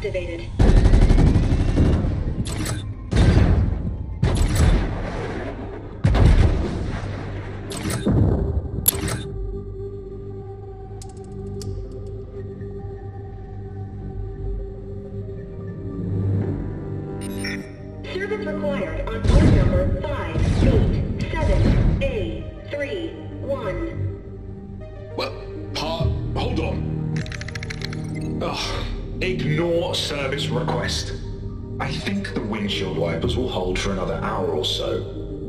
activated. Service required on port number 587A31. Well, hold on. Ugh, ignore service request. I think the windshield wipers will hold for another hour or so.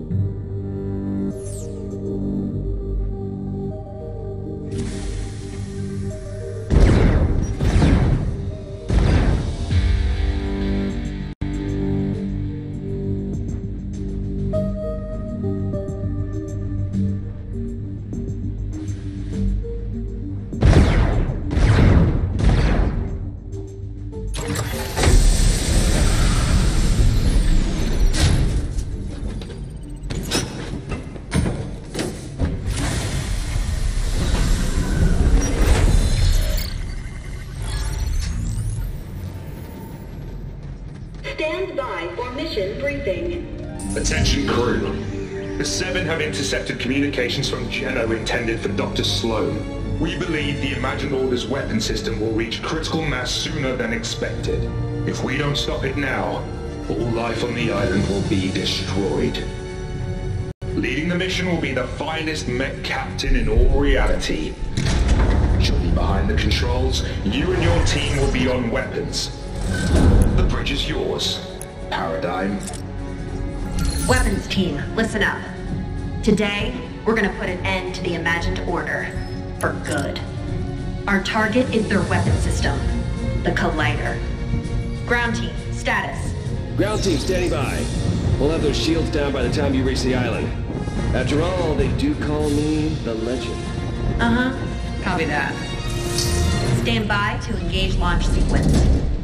Stand by for mission briefing. Attention crew. The Seven have intercepted communications from Geno intended for Dr. Sloan. We believe the Imagined Order's weapon system will reach critical mass sooner than expected. If we don't stop it now, all life on the island will be destroyed. Leading the mission will be the finest mech captain in all reality. She'll be behind the controls. You and your team will be on weapons. The bridge is yours, Paradigm. Weapons team, listen up. Today, we're gonna put an end to the Imagined Order. For good. Our target is their weapon system, the Collider. Ground team, status. Ground team, standing by. We'll have those shields down by the time you reach the island. After all, they do call me the Legend. Uh-huh. Copy that. Stand by to engage launch sequence.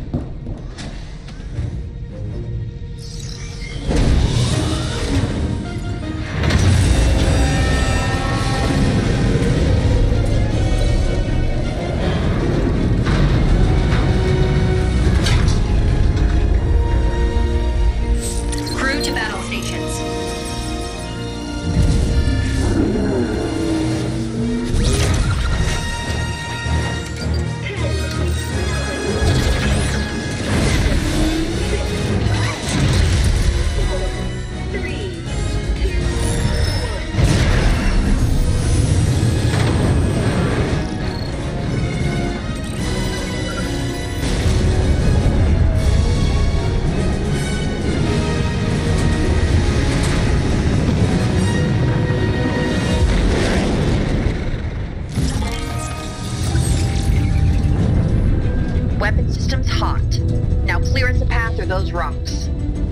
Weapon system's hot. Now clearance the path through those rocks.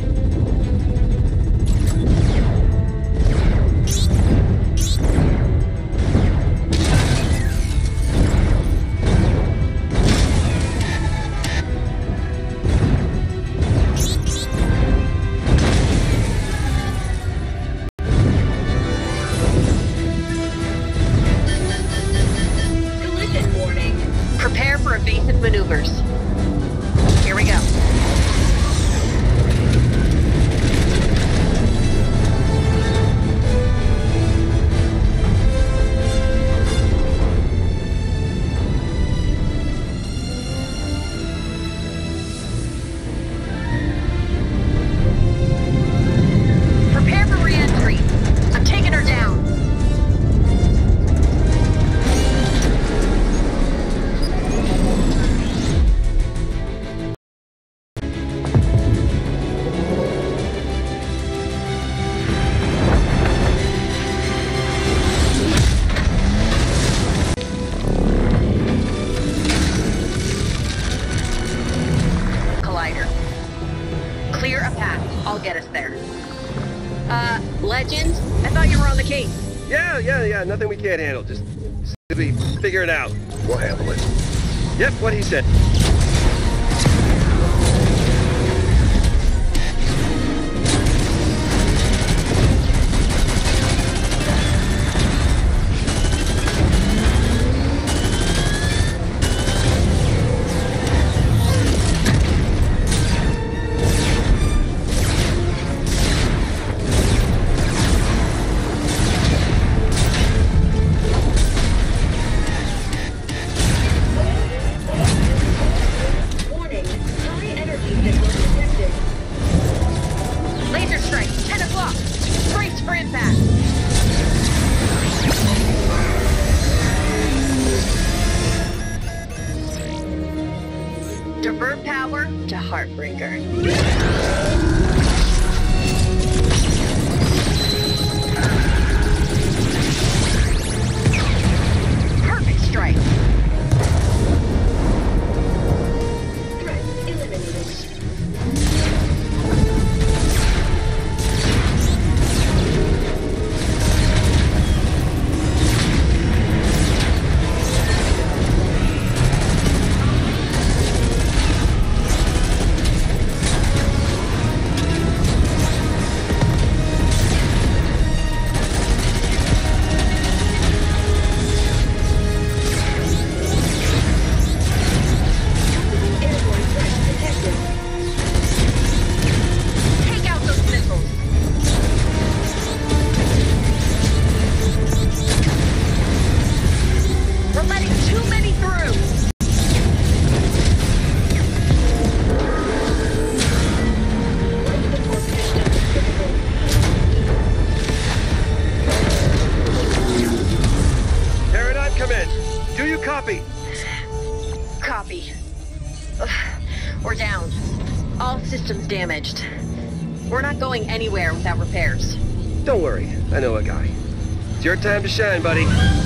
Collision warning. Prepare for evasive maneuvers. Here we go. Prepare for re-entry. I'm taking her down. Clear a path. I'll get us there. Legend? I thought you were on the case. Yeah. Nothing we can't handle. Just simply figure it out. We'll handle it. Yep, what he said. heartbreaker. Perfect strike. Threat eliminated. Airborne threat detected. Take out those missiles. We're letting too many through. Life support system critical. Paradigm, come in. Do you copy? Copy. Ugh, we're down. All systems damaged. We're not going anywhere without repairs. Don't worry, I know a guy. It's your time to shine, buddy.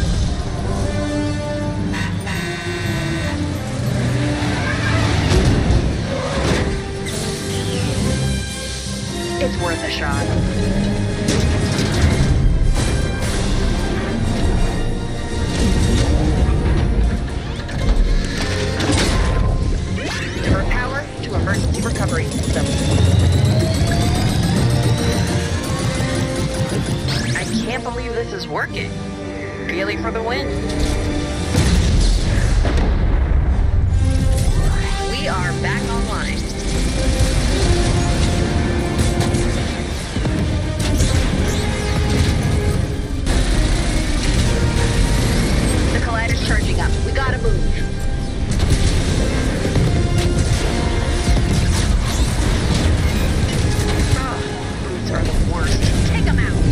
It's worth a shot. Divert power to emergency recovery system. I can't believe this is working. Really for the win. We are back online. The collider's charging up. We gotta move. Boots are the worst. Take them out.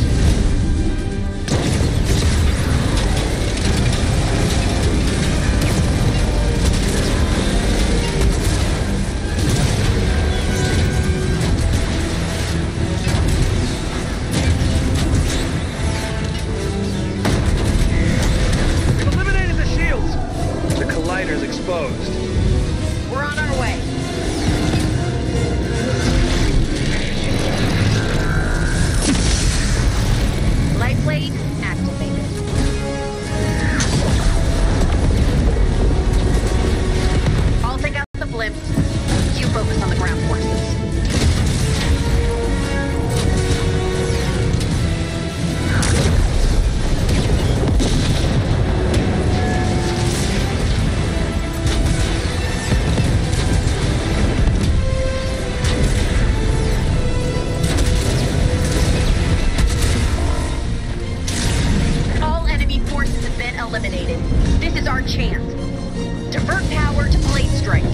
We've eliminated the shields. The collider's exposed. We're on our way. Light blade activated. I'll take out the blimps. You focus on the ground forces. All enemy forces have been eliminated. This is our chance. Divert power to blade strike.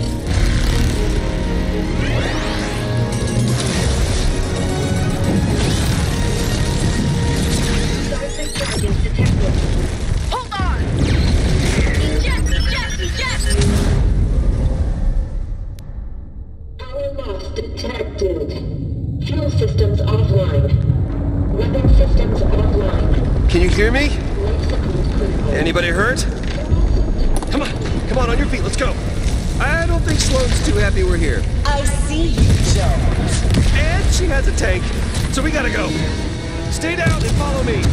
Seismic charges detected. Hold on! Eject! Eject! Eject! Power loss detected. Fuel systems offline. Weapon systems offline. Can you hear me? Life support critical. Anybody hurt? Come on, on your feet, let's go. I don't think Sloane's too happy we're here. I see you, Jones. And she has a tank, so we gotta go. Stay down and follow me.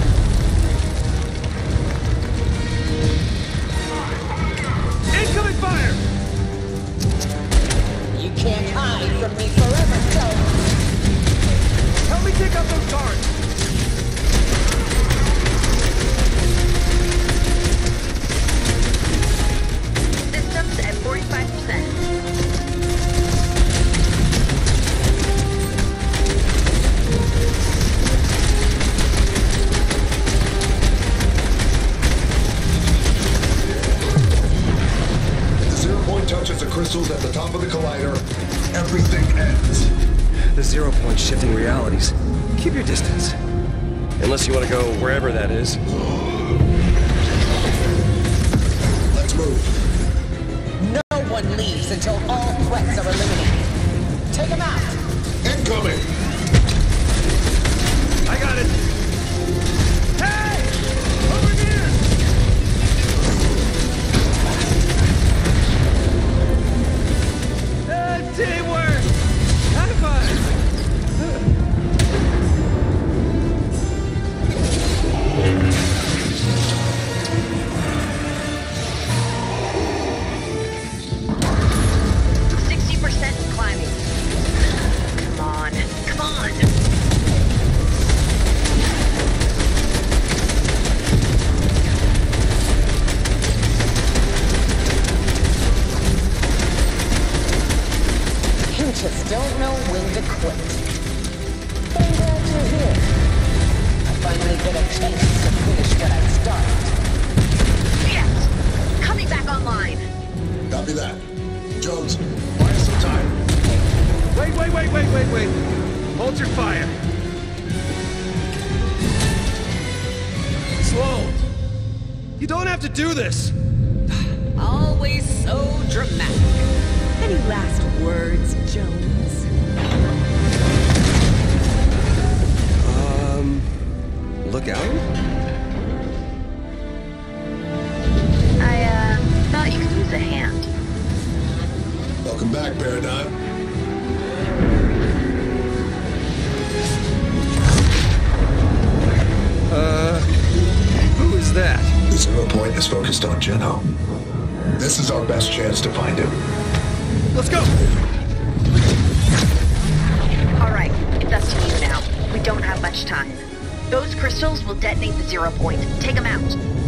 Incoming fire! You can't hide from me forever, Jones. Help me take out those guards. Systems at 45%. touches the crystals at the top of the collider, everything ends. The 0 point shifting realities. Keep your distance. Unless you want to go wherever that is. Let's move. No one leaves until all threats are eliminated. to quit. But I'm glad you're here. I finally get a chance to finish what I started. Yes! Coming back online. Copy that. Jones, buy us some time. Wait. Hold your fire. Sloan! You don't have to do this! Always so dramatic. Any last words, Jones? Look out? I thought you could use a hand. Welcome back, Paradigm. Who is that? The Zero Point is focused on Geno. This is our best chance to find him. Let's go! Alright, it's up to you now. We don't have much time. Those crystals will detonate the 0 point. Take them out.